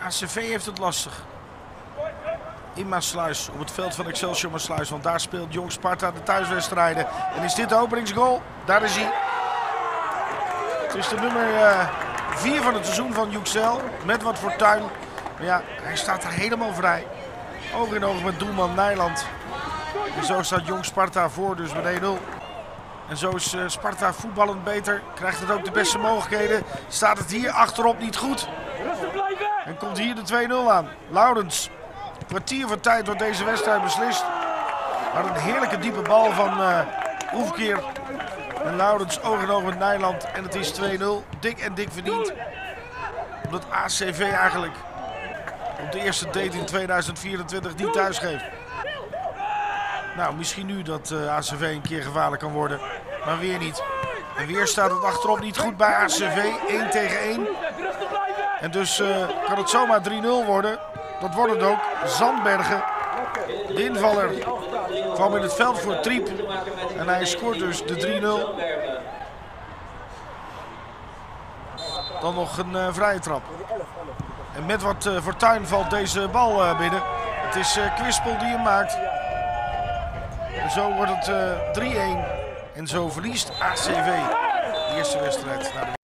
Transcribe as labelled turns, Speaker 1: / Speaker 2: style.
Speaker 1: ACV heeft het lastig. In Maassluis, op het veld van Excelsior Maassluis. Want daar speelt Jong Sparta de thuiswedstrijden. En is dit de openingsgoal? Daar is hij. Het is de nummer 4 van het seizoen van Yüksel. Met wat fortuin. Maar ja, hij staat er helemaal vrij. Oog in oog met doelman Nijland. En zo staat Jong Sparta voor dus met 1-0. En zo is Sparta voetballend beter. Krijgt het ook de beste mogelijkheden. Staat het hier achterop niet goed. En komt hier de 2-0 aan. Laurens. Een kwartier van tijd wordt deze wedstrijd beslist. Maar een heerlijke diepe bal van Oefkeer. En Laurens oog in oog met Nijland. En het is 2-0. Dik en dik verdiend. Omdat ACV eigenlijk op de eerste date in 2024 niet thuis geeft. Nou, misschien nu dat ACV een keer gevaarlijk kan worden. Maar weer niet. En weer staat het achterop niet goed bij ACV. 1 tegen 1. En dus kan het zomaar 3-0 worden. Dat wordt het ook. Zandbergen, de invaller, kwam in het veld voor Triep. En hij scoort dus de 3-0. Dan nog een vrije trap. En met wat fortuin valt deze bal binnen. Het is Kwispel die hem maakt. En zo wordt het 3-1. En zo verliest ACV de eerste wedstrijd naar de